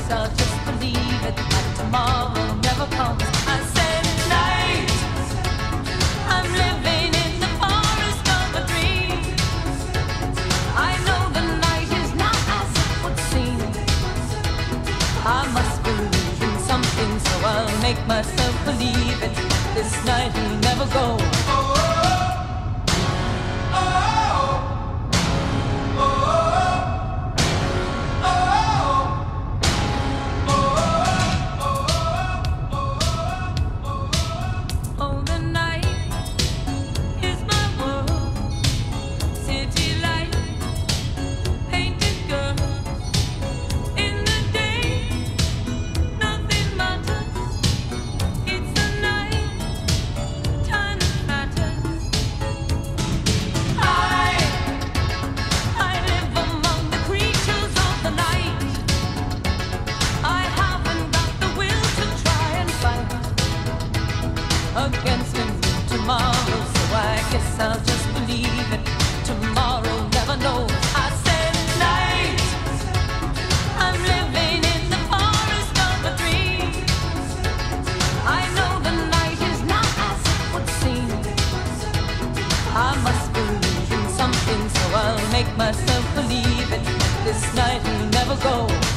I'll just believe it, that tomorrow never comes. I said night, I'm living in the forest of a dream. I know the night is not as it would seem. I must believe in something, so I'll make myself believe it. This night will never go. Against me tomorrow, so I guess I'll just believe it. Tomorrow never knows. I said night, I'm living in the forest of a dream. I know the night is not as it would seem. I must believe in something, so I'll make myself believe it. This night will never go.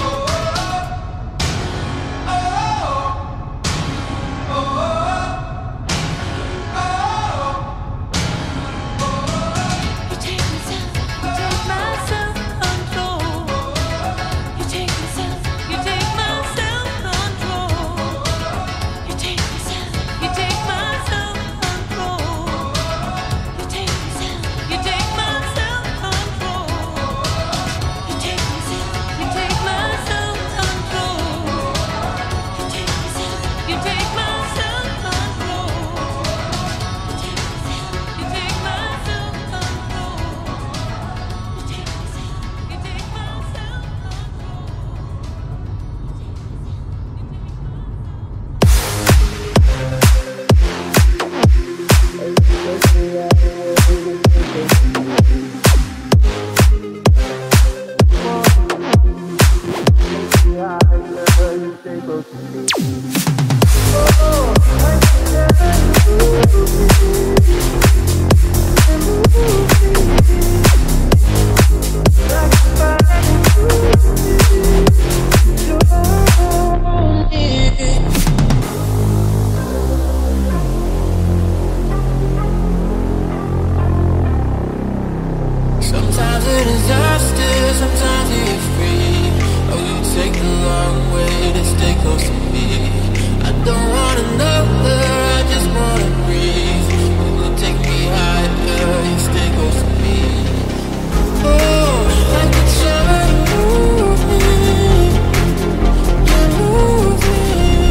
Sometimes a disaster, sometimes you're free. Oh, you take the long way to stay close to me. I don't wanna know her, I just wanna breathe. You take me higher, you stay close to me. Oh, like the summer, you move me. You move me.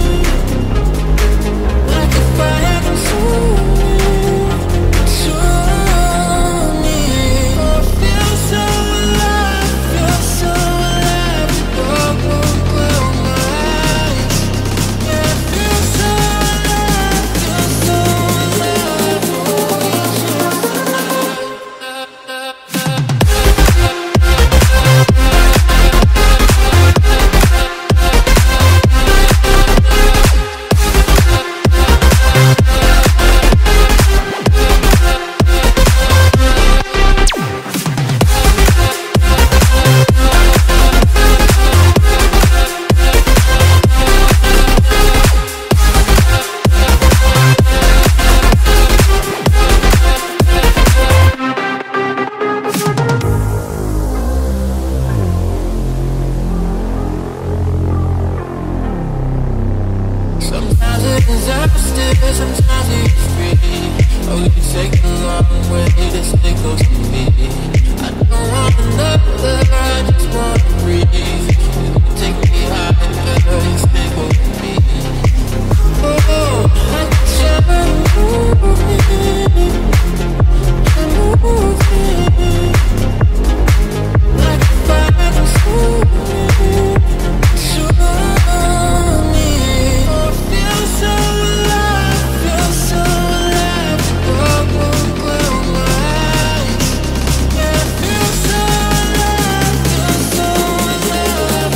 Like a fire consume me. Consume me. Oh, feel so alive, feel so alive. The dark won't cloud my eyes. Yeah, feel so alive, feel so alive. Oh, you're so alive. Sometimes a disaster, sometimes you're free. Oh, you take the long way to stay close to me. I don't wanna know her, I just wanna breathe. You take me higher, you stay close to me. Oh, like the summer, move me. You move me. Like a fire consume me. Consume me. Oh, feel so alive, feel so alive. The dark won't cloud my eyes. Yeah, feel so alive, feel so alive.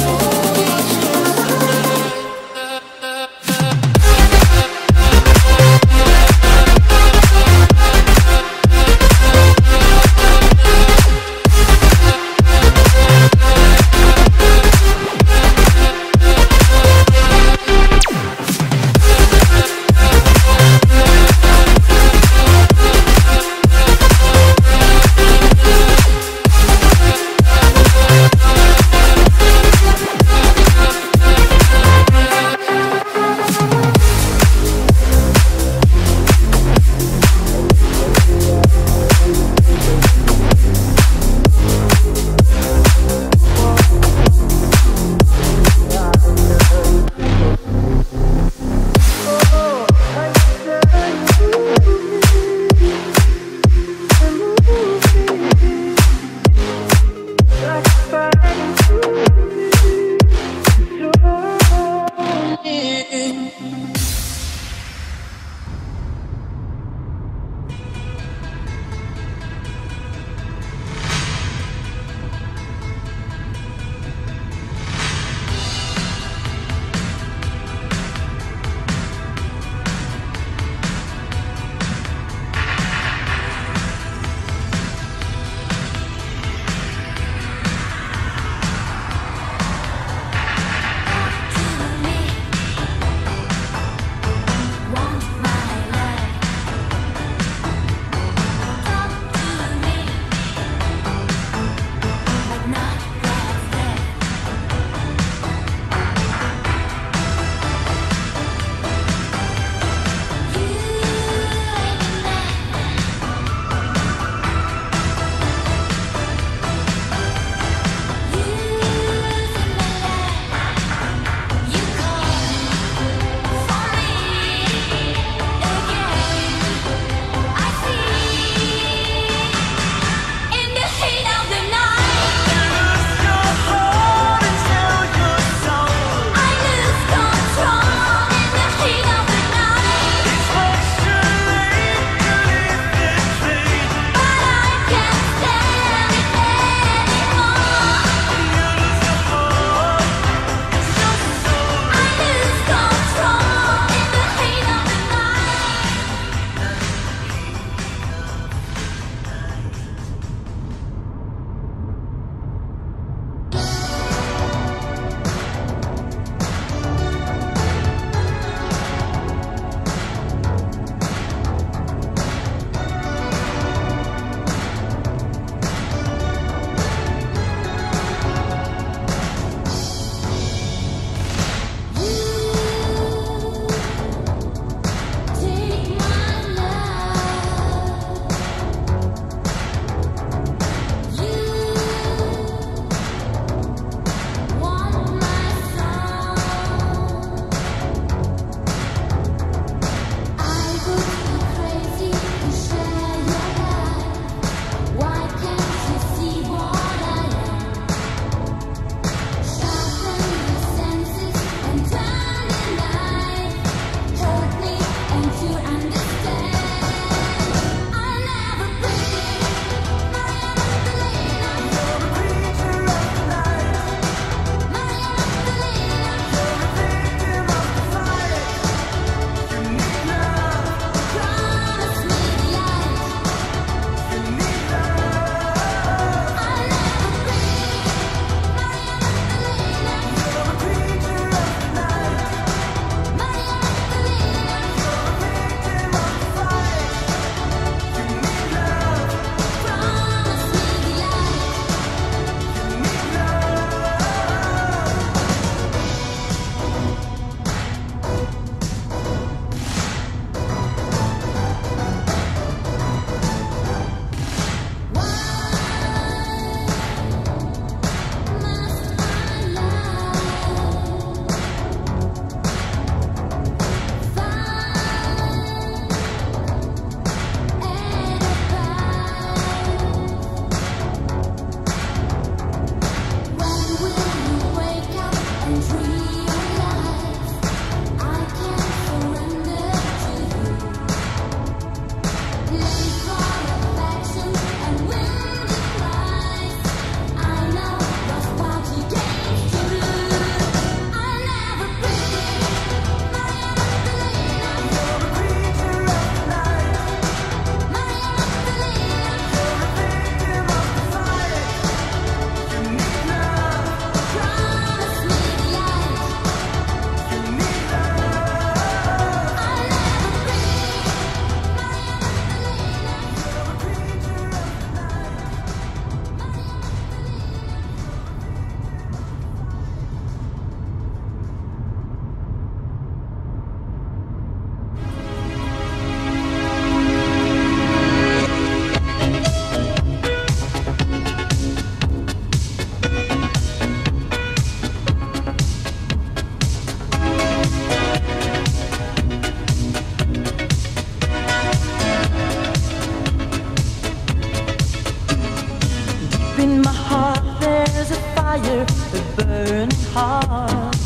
heart.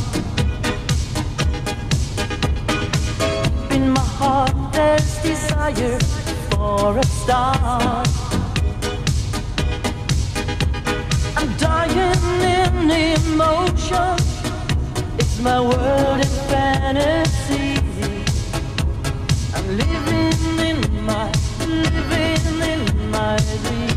In my heart there's desire for a star. I'm dying in emotion. It's my world in fantasy. I'm living in my dream.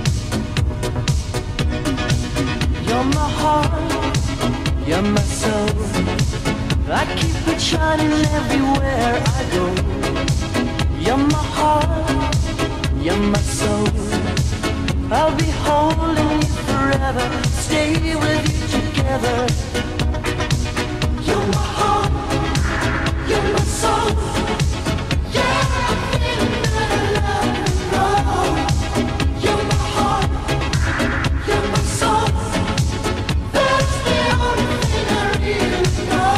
You're my heart, you're my soul. I keep it shining everywhere I go. You're my heart, you're my soul. I'll be holding you forever, stay with you together. You're my heart, you're my soul. Yeah, I'm feeling that I love and grow. You're my heart, you're my soul. That's the only thing I really know.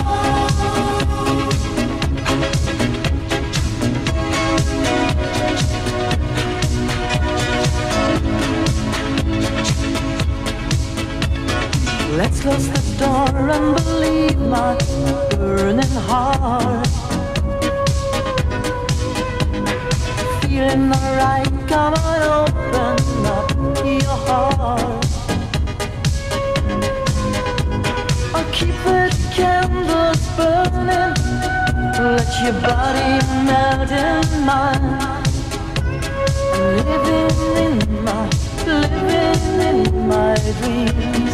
Let's close the door and believe my burning heart. Feeling alright, come on, open up your heart. I'll keep the candles burning, let your body melt in mine. I'm living in my dreams.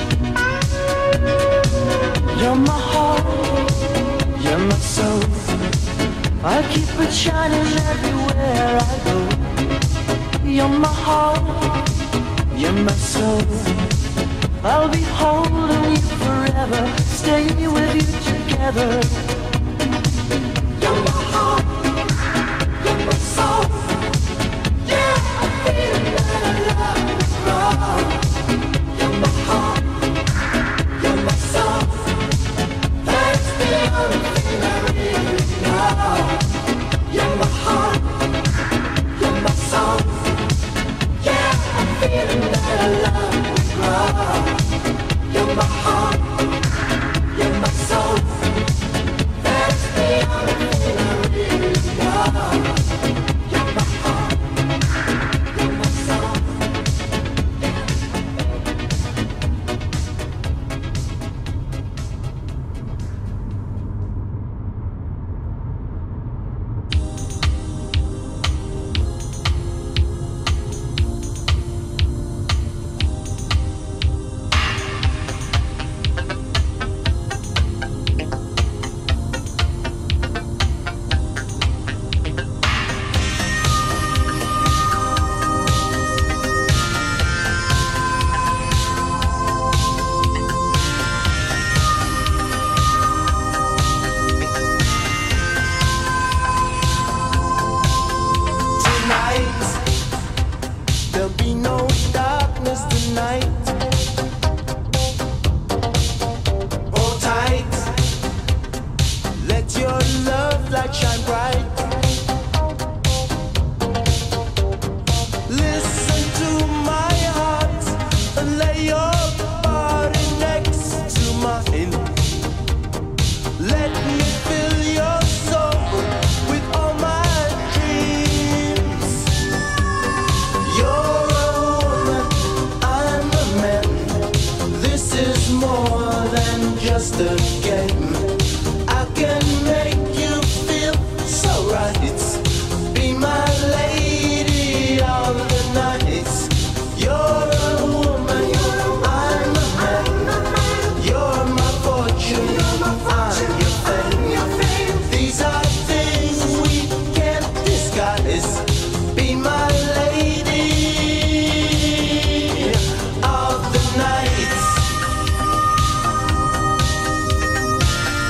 You're my heart, you're my soul. I'll keep it shining everywhere I go. You're my heart, you're my soul. I'll be holding you forever, stay with you together. You're my heart, you're my soul. Yeah, I feel that I love and grow. You're my heart, you're my soul. That's the only thing I really know. You're my heart, you're my soul. Yeah, I'm feeling that I love and grow. You're my heart, you're my soul. That's the only thing I really know. You're my heart, you're my soul. There'll be no darkness tonight. Hold tight, let your love light shine bright. Listen to my heart and lay your body next to mine. Let me fill your soul with all my dreams. You're a woman, I'm a man. This is more than just a game. I can make you feel so right. Be my lady all the night. You're a woman, I'm a man. You're my fortune, I'm your fame. These are things we can't disguise. Be my lady of the night.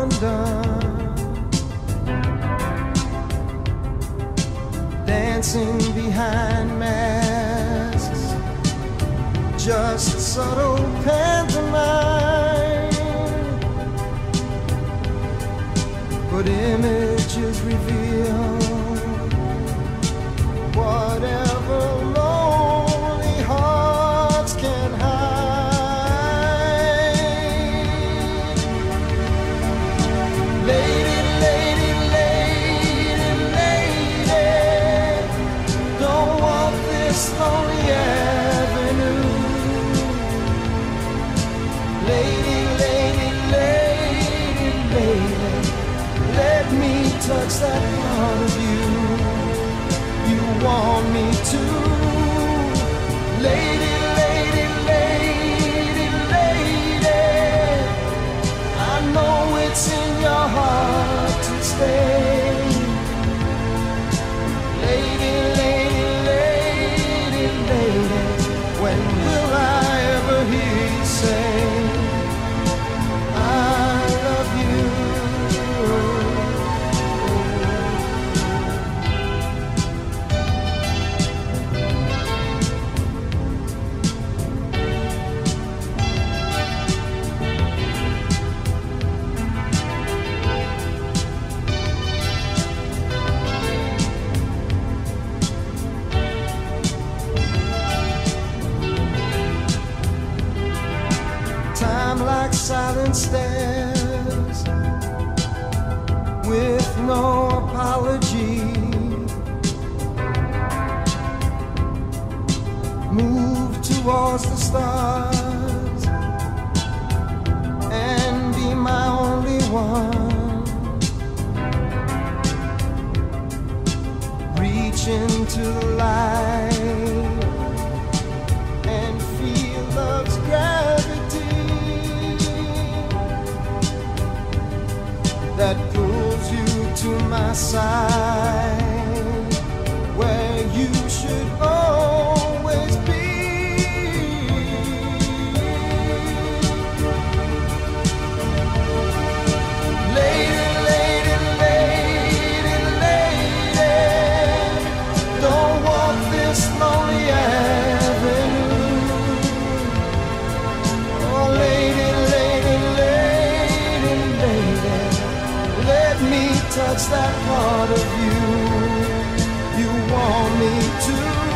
undone, dancing behind masks, just subtle pantomime, but images reveal whatever lonely hearts can hide. Lady, lady, lady, lady, don't walk this lonely avenue. Lady, lady, lady, lady, let me touch that part of you you want me to. Lady, lady, lady, lady, I know it's in your heart to stay. Lady, lady, lady, lady, when will I ever hear you say I love you? Time like silent stairs, with no apology, move towards the stars and be my only one. Reach into the light and feel love's gravity that pulls you to my side, where you should always be. Lady, lady, lady, lady, don't walk this lonely avenue. Oh, lady, lady, lady, lady, let me touch that part of you you want me to.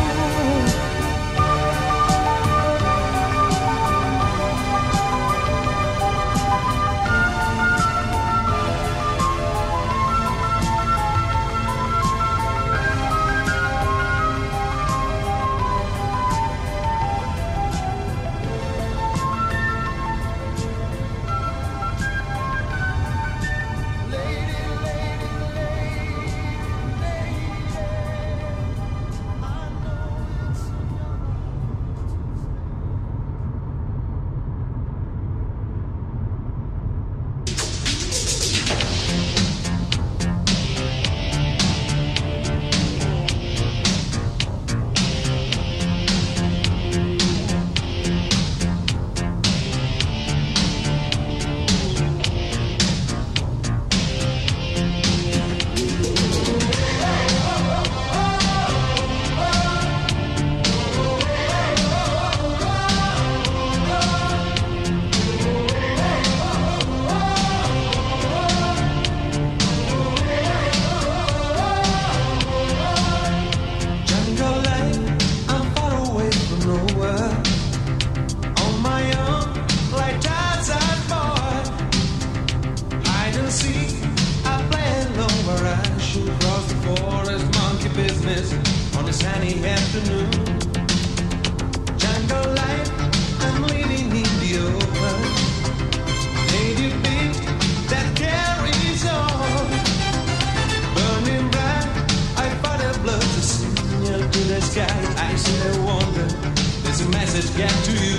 Get to you.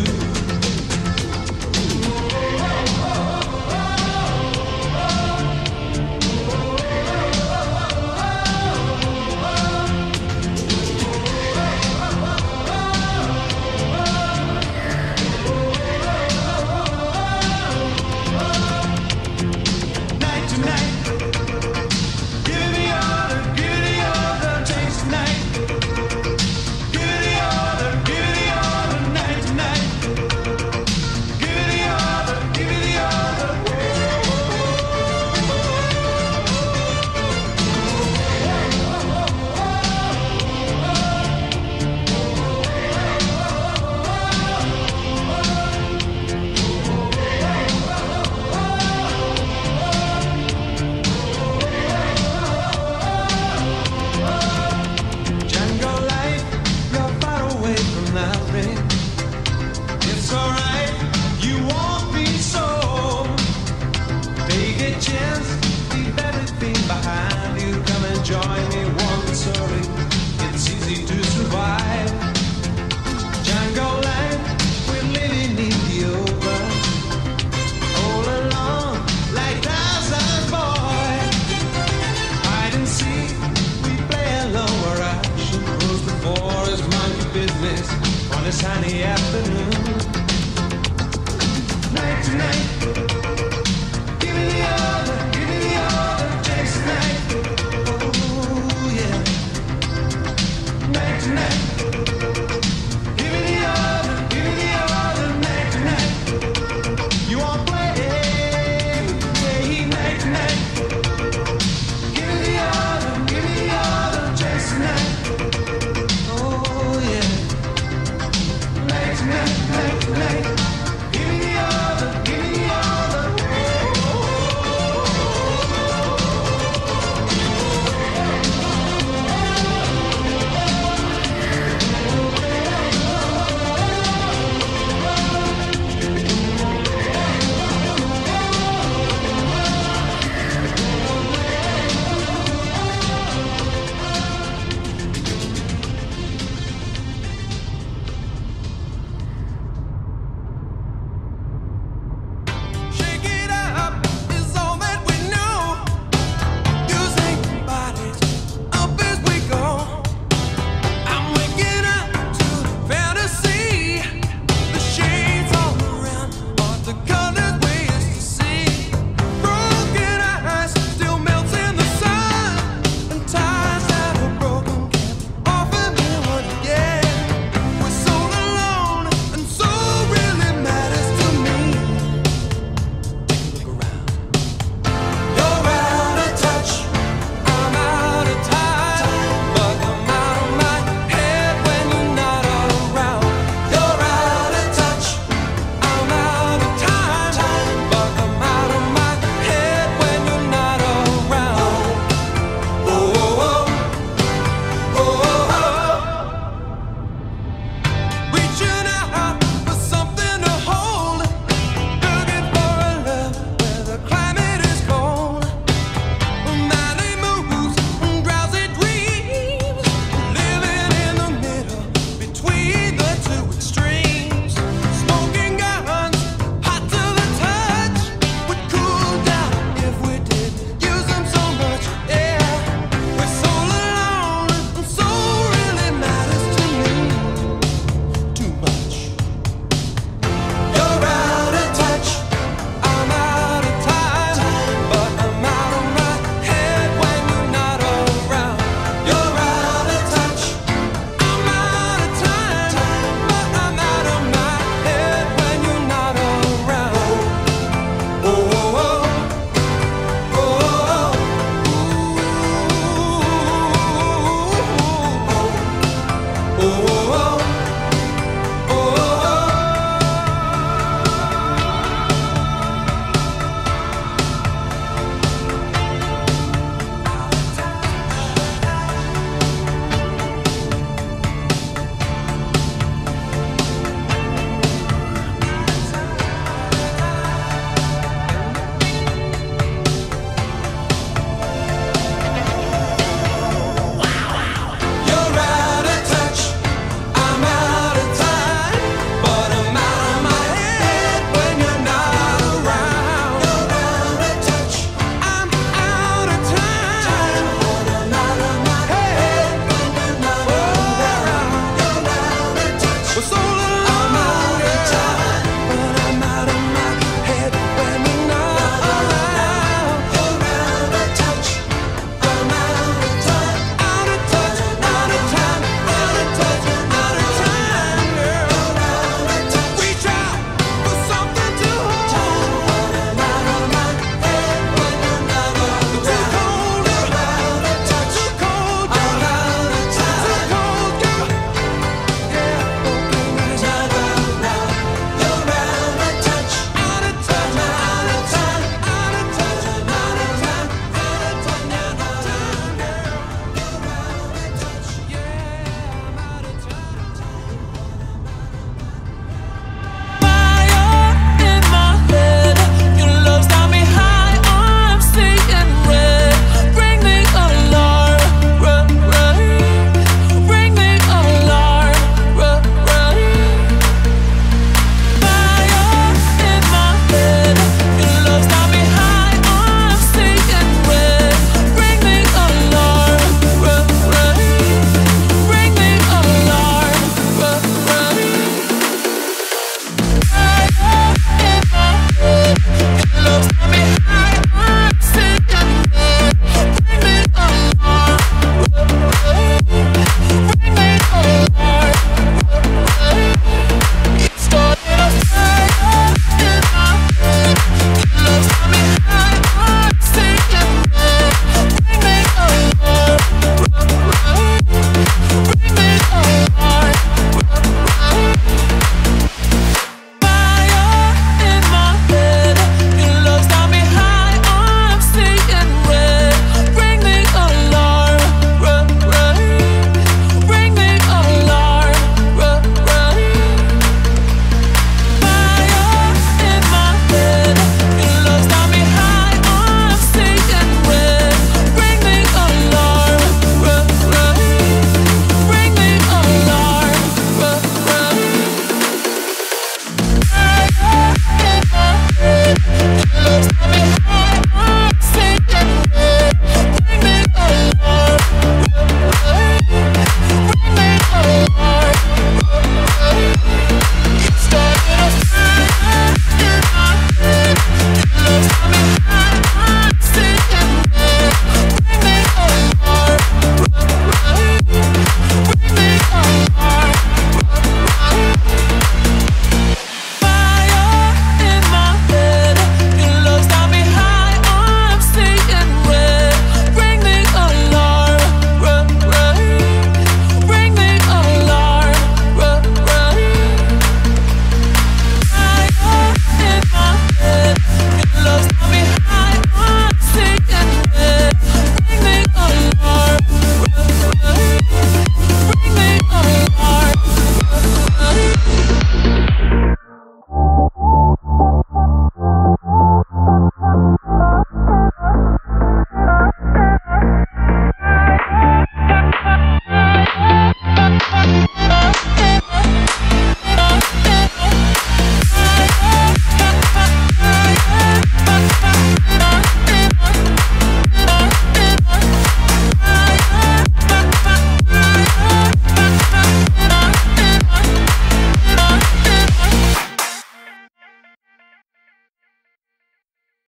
your business on a sunny afternoon. Night to night.